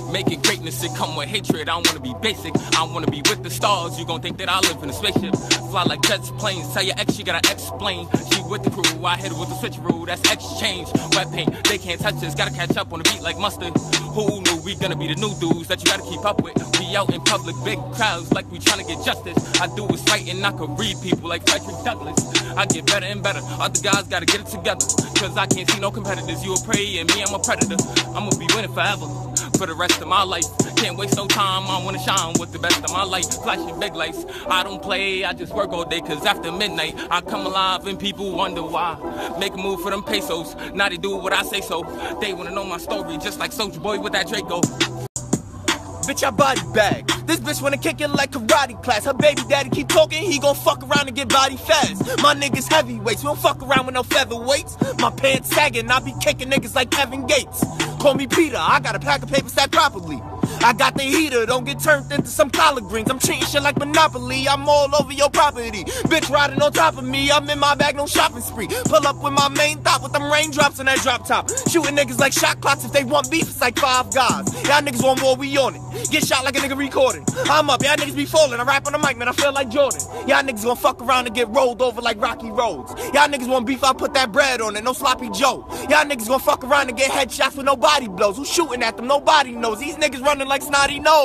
Making greatness, it come with hatred. I don't wanna be basic, I wanna be with the stars. You gon' think that I live in a spaceship. Fly like jets, planes, tell your ex she gotta explain. She with the crew, I hit her with the switcheroo, that's exchange. Wet paint, they can't touch us, gotta catch up on the beat like mustard. Who knew we gonna be the new dudes that you gotta keep up with? We out in public, big crowds like we tryna get justice. I do what's right and I could read people like Frederick Douglass. I get better and better, other guys gotta get it together. Cause I can't see no competitors, you a prey and me I'm a predator. I'ma be winning forever, for the rest of my life. Can't waste no time, I wanna shine with the best of my life. Flashing big lights, I don't play, I just work all day. Cause after midnight, I come alive and people wonder why. Make a move for them pesos, now they do what I say so. They wanna know my story, just like Soulja Boy with that Draco. Bitch, I body bag. This bitch wanna kick it like karate class. Her baby daddy keep talking, he gon' fuck around and get body fast. My niggas heavyweights, we don't fuck around with no featherweights. My pants sagging, I be kicking niggas like Kevin Gates. Call me Peter, I got a pack of paper stacked properly. I got the heater, don't get turned into some collard greens. I'm treating shit like Monopoly, I'm all over your property. Bitch riding on top of me, I'm in my bag, no shopping spree. Pull up with my main thought with them raindrops on that drop top. Shooting niggas like shot clocks, if they want beef, it's like 5 guys. Y'all niggas want war, we on it. Get shot like a nigga recording. I'm up, y'all niggas be falling, I rap on the mic, man, I feel like Jordan. Y'all niggas gon' fuck around and get rolled over like Rocky Roads. Y'all niggas want beef, I put that bread on it, no sloppy Joe. Y'all niggas gon' fuck around and get headshots with no body blows. Who's shooting at them? Nobody knows. These niggas running like snotty nose.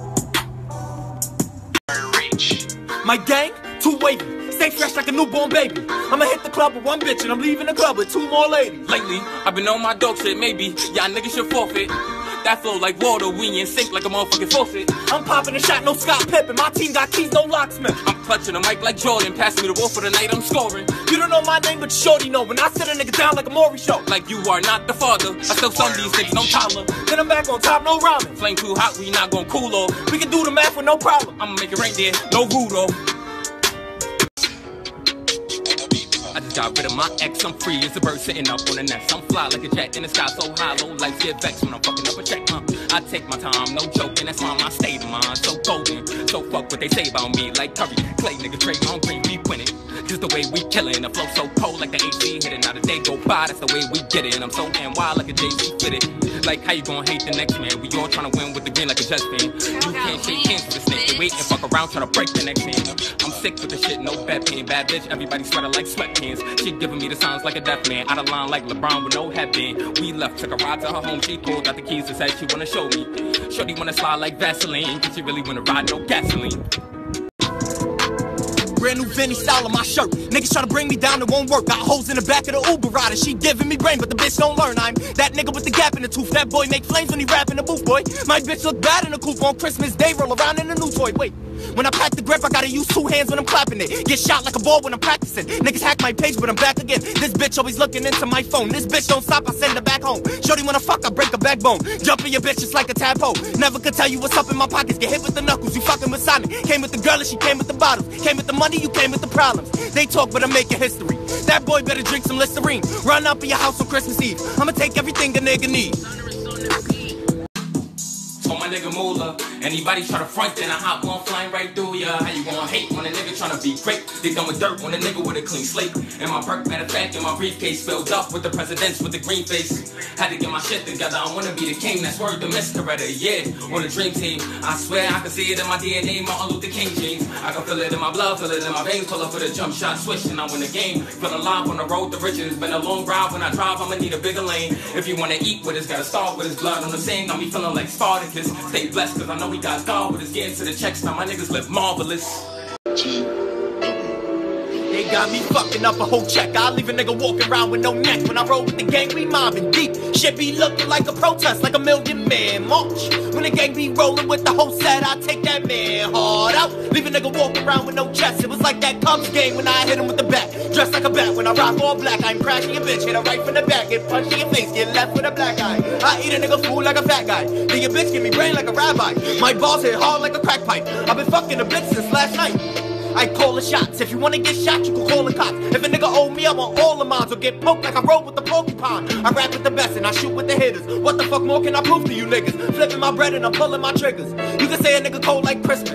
My gang, too wavy. Stay fresh like a newborn baby. I'ma hit the club with one bitch and I'm leaving the club with 2 more ladies. Lately, I've been on my dog shit, maybe y'all niggas should forfeit. That flow like water, we in sync like a motherfucking faucet. I'm popping a shot, no Scott Pippen. My team got keys, no locksmith. I'm clutching the mic like Jordan, passing me the ball for the night, I'm scoring. You don't know my name, but shorty know. When I sit a nigga down like a Maury show. Like you are not the father, I still son these niggas, no toddler. Then I'm back on top, no ramen. Flame too hot, we not gon' cool off. We can do the math with no problem. I'ma make it rain there, no Rudolph. I just got rid of my ex, I'm free as a bird sitting up on the nest. I'm fly like a jet in the sky so high, low lights get vexed when I'm fucking up a check, I take my time, no joking, that's why my state of mind so golden. So fuck what they say about me, like Curry, Clay, nigga, Trey, on green, we winning. Just the way we killin', the flow so cold like the AC hitting. Now the day go by, that's the way we get it. And I'm so NY like a Jay-Z fitted. Like how you gon' hate the next man? We all tryna win with the green like a Jets fan. You can't shake hands with a snake, they wait and fuck around tryna break the next hand. I'm sick with the shit, no bad pain, bad bitch, everybody sweater like sweatpants. She giving me the signs like a deaf man, out of line like LeBron with no headband. We left, took a ride to her home, she pulled out the keys and said she wanna show me. Shorty wanna slide like Vaseline, cause she really wanna ride no gasoline. Brand new Vinny style on my shirt. Niggas try to bring me down, it won't work. Got hoes in the back of the Uber rider. She giving me brain, but the bitch don't learn. I'm that nigga with the gap in the tooth. That boy make flames when he rap in the booth, boy. My bitch look bad in the coupe on Christmas Day. Roll around in a new toy. Wait, when I pack the grip, I gotta use 2 hands when I'm clapping it. Get shot like a ball when I'm practicing. Niggas hack my page, but I'm back again. This bitch always looking into my phone. This bitch don't stop, I send her back home. Shorty wanna fuck, I break her backbone. Jump in your bitch just like a tadpole. Never could tell you what's up in my pockets. Get hit with the knuckles, you fucking with Sonic. Came with the girl and she came with the bottles. Came with the money, you came with the problems. They talk, but I'm making history. That boy better drink some Listerine. Run up in your house on Christmas Eve. I'ma take everything a nigga needs. So my nigga Moolah, anybody try to front, then I hop on flying right through ya. How you gon' hate when a nigga tryna be great? They done with dirt on a nigga with a clean slate. And my perk, matter of fact, in my briefcase filled up with the presidents with the green face. Had to get my shit together, I wanna be the king, that's word to Miss Coretta, yeah. On the dream team, I swear I can see it in my DNA, Martin Luther King jeans. I can feel it in my blood, feel it in my veins, pull up with a jump shot, swish, and I win the game. Feel alive on the road to riches, been a long ride, when I drive, I'ma need a bigger lane. If you wanna eat with us, gotta start with his blood on the same, got me feeling like Spartacus. Stay blessed, cause I know we got God with us, getting to the checks, now my niggas live marvelous. They got me fucking up a whole check. I leave a nigga walking around with no neck. When I roll with the gang, we mobbing deep. Shit be looking like a protest, like a million-man march. When the gang be rolling with the whole set, I take that man hard out. Leave a nigga walking around with no chest. It was like that Cubs game when I hit him with the bat. Dressed like a bat when I rock all black. I'm crashing your bitch, hit her right from the back. Get punched in your face, get left with a black eye. I eat a nigga food like a fat guy. Then your bitch give me brain like a rabbi. My balls hit hard like a crack pipe. I've been fucking a bitch since last night. I call the shots. If you wanna get shot, you can call the cops. If a nigga owe me, I want all the mines. Or get poked like I roll with the porcupine. I rap with the best and I shoot with the hitters. What the fuck more can I prove to you niggas? Flipping my bread and I'm pulling my triggers. You can say a nigga cold like Christmas.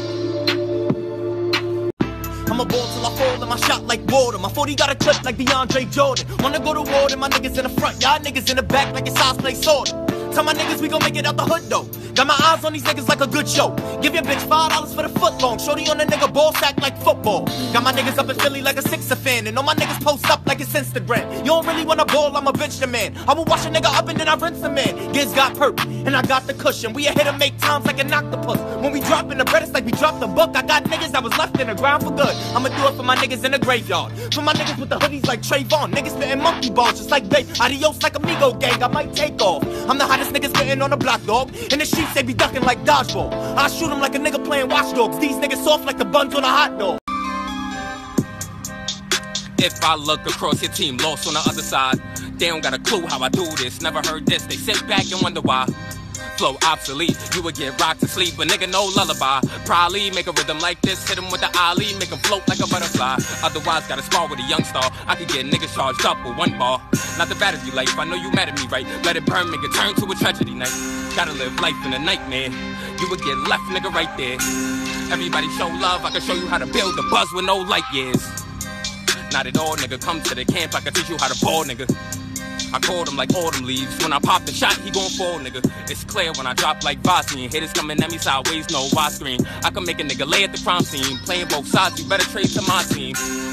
I'm a ball till I fall and my shot like water. My 40 got a clip like DeAndre Jordan. Wanna go to war and my niggas in the front. Y'all niggas in the back like it's size play sword. Tell my niggas we gon' make it out the hood though. Got my eyes on these niggas like a good show. Give your bitch $5 for the foot long. Shorty on a nigga ball sack like football. Got my niggas up in Philly like a Sixer fan. And all my niggas post up like it's Instagram. You don't really wanna ball, I'ma bench the man. I will wash a nigga up and then I rinse the man. Giz got perp, and I got the cushion. We a hit and make times like an octopus. When we dropping the bread, it's like we dropped the book. I got niggas that was left in the ground for good. I'ma do it for my niggas in the graveyard. For my niggas with the hoodies like Trayvon. Niggas spitting monkey bars just like Babe. Adios like Amigo gang, I might take off. I'm the hottest niggas spitting on the block, dog. In the sheets, they be ducking like dodgeball. I shoot them like a nigga playing Watch Dogs. These niggas soft like the buns on a hot dog. If I look across your team, lost on the other side. They don't got a clue how I do this, never heard this. They sit back and wonder why. Flow obsolete, you would get rocked to sleep, but nigga no lullaby. Probably make a rhythm like this, hit him with the Ali, make him float like a butterfly. Otherwise gotta spar with a young star. I could get niggas charged up with one ball. Not the battery life, I know you mad at me, right? Let it burn, make it turn to a tragedy night. Gotta live life in a nightmare. You would get left, nigga, right there. Everybody show love, I can show you how to build a buzz with no light years. Not at all, nigga, come to the camp, I can teach you how to ball, nigga. I called him like autumn leaves. When I pop the shot, he gon' fall, nigga. It's clear when I drop like Vaseline. Haters coming at me sideways, no widescreen. I can make a nigga lay at the crime scene. Playing both sides, you better trade to my team.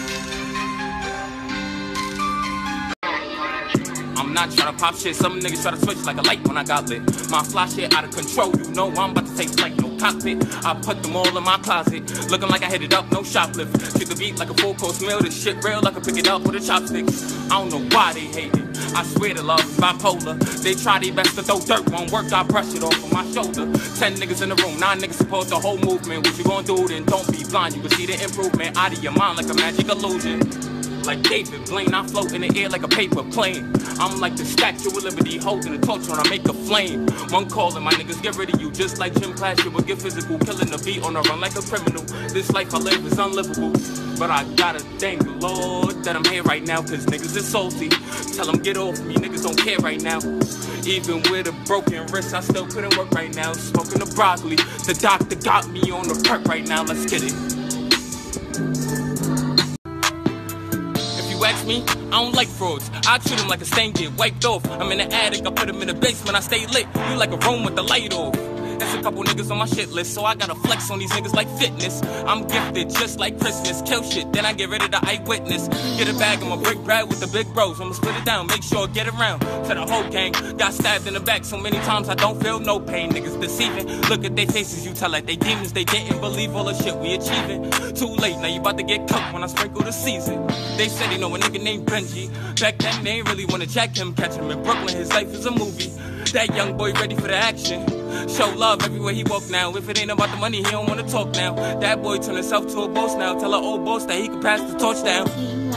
I'm not tryna pop shit, some niggas try to switch like a light when I got lit. My fly shit out of control, you know I'm about to take flight, no cockpit. I put them all in my closet, looking like I hit it up, no shoplift. Treat the beat like a full course meal, this shit real, I can pick it up with a chopstick. I don't know why they hate it, I swear to love is bipolar. They try their best to throw dirt, won't work, I brush it off on my shoulder. 10 niggas in the room, 9 niggas support the whole movement. What you gonna do then? Don't be blind, you can see the improvement out of your mind like a magic illusion. Like David Blaine, I float in the air like a paper plane. I'm like the Statue of Liberty, holding the torch when I make a flame. One call and my niggas get rid of you, just like gym class, you will get physical. Killing the beat on a run like a criminal. This life I live is unlivable, but I gotta thank the Lord that I'm here right now, cause niggas is salty. Tell them get off me, niggas don't care right now. Even with a broken wrist, I still put in work right now. Smoking the broccoli, the doctor got me on the perk right now, let's get it. Ask me, I don't like frauds. I treat them like a stain, get wiped off. I'm in the attic, I put them in the basement, I stay lit. You like a room with the light off. There's a couple niggas on my shit list, so I gotta flex on these niggas like fitness. I'm gifted just like Christmas. Kill shit, then I get rid of the eyewitness. Get a bag, I'ma break bread with the big bros. I'ma split it down, make sure I get around to the whole gang. Got stabbed in the back so many times I don't feel no pain. Niggas deceiving, look at their faces, you tell like they demons. They didn't believe all the shit we achieving. Too late, now you about to get cooked when I sprinkle the season. They said they know a nigga named Benji. Back then they ain't really wanna jack him. Catch him in Brooklyn, his life is a movie. That young boy ready for the action. Show love everywhere he walk now. If it ain't about the money, he don't wanna talk now. That boy turn himself to a boss now. Tell an old boss that he can pass the torch down.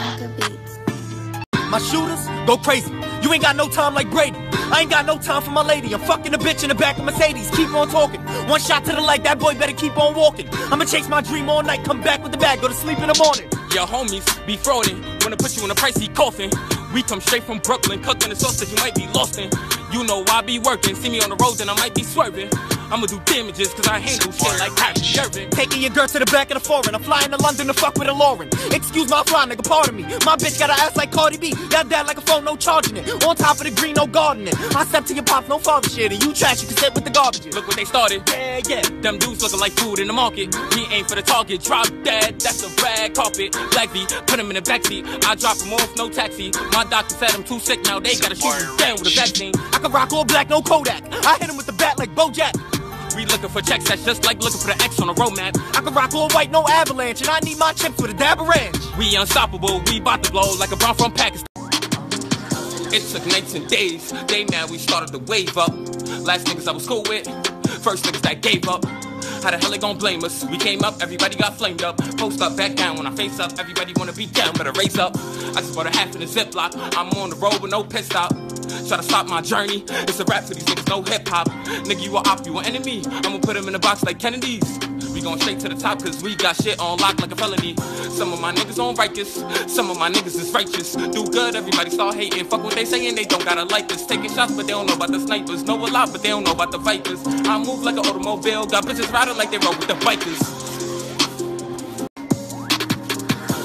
My shooters go crazy. You ain't got no time like Brady. I ain't got no time for my lady. I'm fucking a bitch in the back of Mercedes. Keep on talking. One shot to the leg, that boy better keep on walking. I'ma chase my dream all night, come back with the bag, go to sleep in the morning. Your homies be frauding, wanna put you in a pricey coffin. We come straight from Brooklyn, cooking the sauce that you might be lost in. You know I be working, see me on the road then I might be swerving. I'ma do damages cause I handle shit like Kyrie Irving. Taking your girl to the back of the foreign. I'm flying to London to fuck with a Lauren. Excuse my fly, nigga, pardon me. My bitch got an ass like Cardi B. Got that like a phone, no charging it. On top of the green, no gardening. I step to your pop, no father shit. And you trash, you can sit with the garbage. Look what they started. Yeah, yeah. Them dudes looking like food in the market. We aim for the target. Drop dead, that's a rag carpet. Black V, put him in the backseat. I drop him off, no taxi. My doctor said I'm too sick now. They gotta shoot him down with a vaccine. I can rock all black, no Kodak. I hit him with the bat like Bojack. We looking for checks, that's just like looking for the X on a road map. I can rock all white, no avalanche, and I need my chips with a dab of ranch. We unstoppable, we bout to blow like a brown from Pakistan. It took nights and days, they mad we started to wave up. Last niggas I was cool with, first niggas that gave up. How the hell they gon' blame us? We came up, everybody got flamed up. Post up, back down, when I face up, everybody wanna be down, better raise up. I just bought a half in a Ziploc, I'm on the road with no pit stop. Try to stop my journey, it's a rap for these niggas, no hip-hop. Nigga, you a op, you an enemy, I'ma put him in a box like Kennedy's. We going straight to the top cause we got shit on lock like a felony. Some of my niggas on Rikers, some of my niggas is righteous. Do good, everybody start hating, fuck what they saying, they don't gotta like this. Taking shots but they don't know about the snipers, know a lot but they don't know about the Vipers. I move like an automobile, got bitches riding like they roll with the bikers.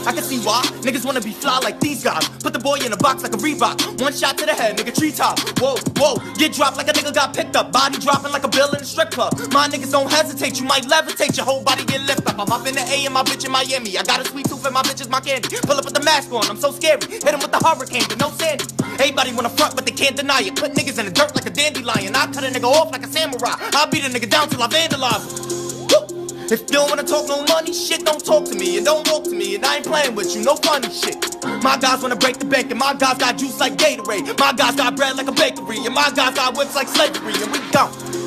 I can see why niggas wanna be fly like these guys. Put the boy in a box like a Reebok. One shot to the head, nigga, treetop. Whoa, whoa, get dropped like a nigga got picked up. Body dropping like a bill in a strip club. My niggas don't hesitate, you might levitate. Your whole body get lift up. I'm up in the A and my bitch in Miami. I got a sweet tooth and my bitch is my candy. Pull up with the mask on, I'm so scary. Hit him with the hurricane, but no Sandy. Everybody wanna front, but they can't deny it. Put niggas in the dirt like a dandelion. I cut a nigga off like a samurai. I'll beat a nigga down till I vandalize him. Woo! If you don't wanna talk no money, shit, don't talk to me and don't walk to me. And I ain't playing with you, no funny shit. My guys wanna break the bank, and my guys got juice like Gatorade. My guys got bread like a bakery, and my guys got whips like slavery, and we gone.